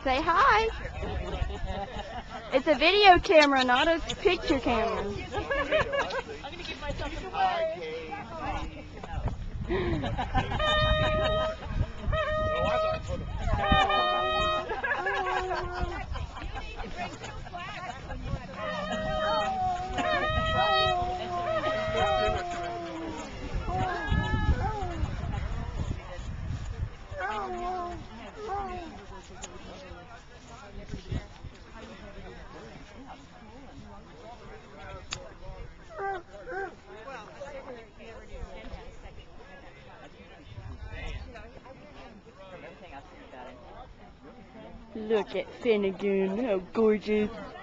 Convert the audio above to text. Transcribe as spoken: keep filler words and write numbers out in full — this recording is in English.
Say hi. It's a video camera, not a picture camera. I'm going to give myself a away. Look at Finnegan, how gorgeous.